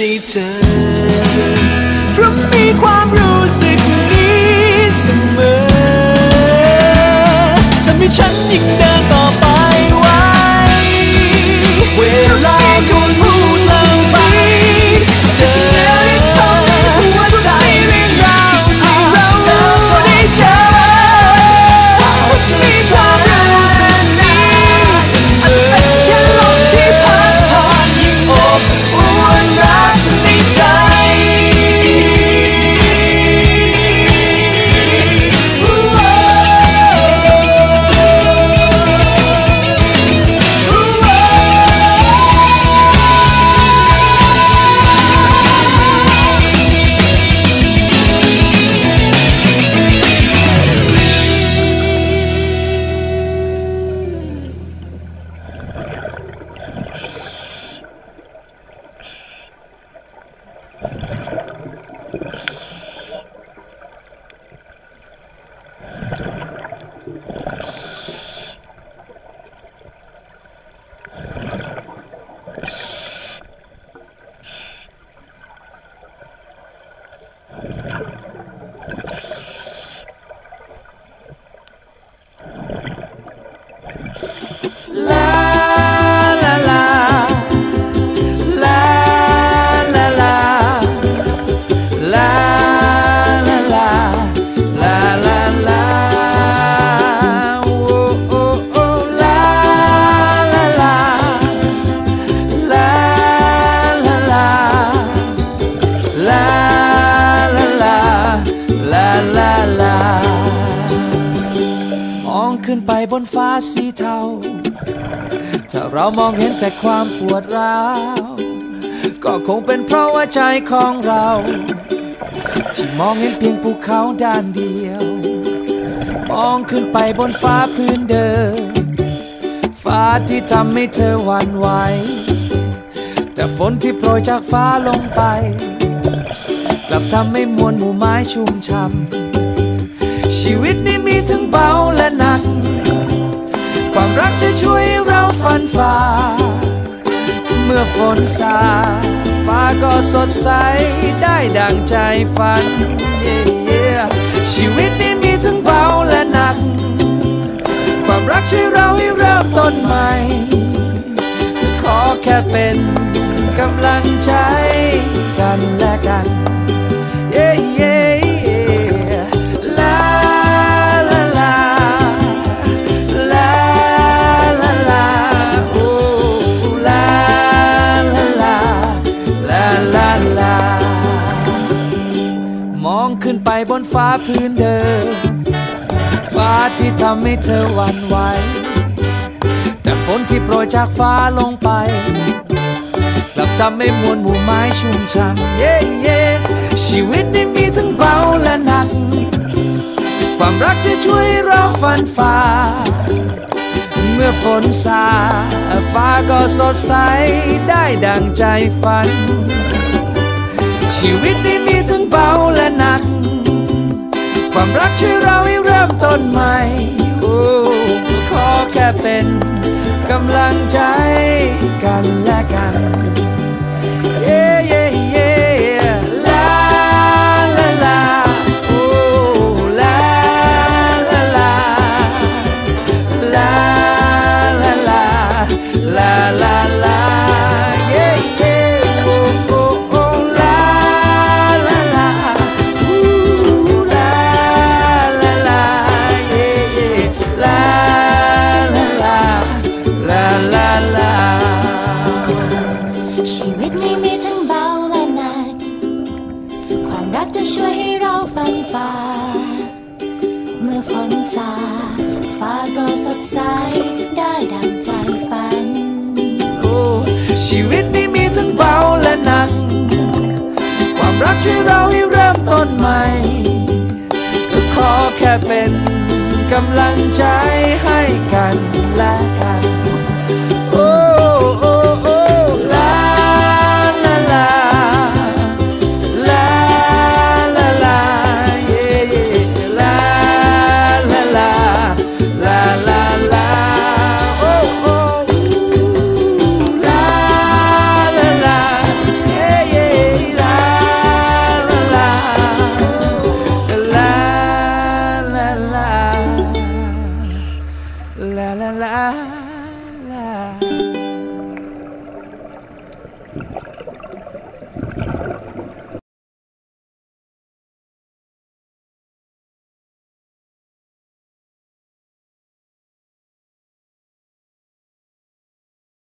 ได้เจอเพราะมีความรู้สึกนี้เสมอทำให้ฉันยิ่งเดินต่อไปไว้เวลาคุณพูดเล่าไปเธอได้ทำให้หัวใจเรื่องราวที่เราได้เจอมีความรู้สึกนี้อาจจะเป็นแค่ลมที่พัดผ่านยิ่งอบอุ่นรักในใจขึ้นไปบนฟ้าสีเทาถ้าเรามองเห็นแต่ความปวดร้าวก็คงเป็นเพราะว่าใจของเราที่มองเห็นเพียงภูเขาด้านเดียวมองขึ้นไปบนฟ้าพื้นเดิมฟ้าที่ทำให้เธอหวั่นไหวแต่ฝนที่โปรยจากฟ้าลงไปกลับทำให้มวลหมู่ไม้ชุ่มช่ำชีวิตนี้มีทั้งเบาและหนักความรักจะช่วยเราฟันฝ่าเมื่อฝนซาฟ้าก็สดใสได้ดังใจฝัน ชีวิตนี้มีทั้งเบาและหนักความรักช่วยเราให้เริ่มต้นใหม่ขอแค่เป็นกำลังใจกันและกันขึ้นไปบนฟ้าพื้นเดิมฟ้าที่ทำให้เธอหวั่นไหวแต่ฝนที่โปรยจากฟ้าลงไปกลับทำให้มวลหมู่ไม้ชุ่มช่ำชีวิตนี้มีทั้งเบาและหนักความรักจะช่วยเราฟันฝ่าเมื่อฝนซาฟ้าก็สดใสได้ดังใจฝันชีวิตนี้มีทั้งเบาและหนักความรักช่วยเราให้เริ่มต้นใหม่ขอแค่เป็นกำลังใจกันและกันลาลาลาลาลาลาลาลาลาลาลาลาชีวิตนี้มีทั้งเบาและหนักความรักจะช่วยให้เราฟันฝ่าเมื่อฝนซาฟ้าก็สดใสได้ดังใจฝันชีวิตนี้มีทั้งเบาและหนักความรักช่วยเราให้เริ่มต้นใหม่ขอแค่เป็นกำลังใจให้กันและกัน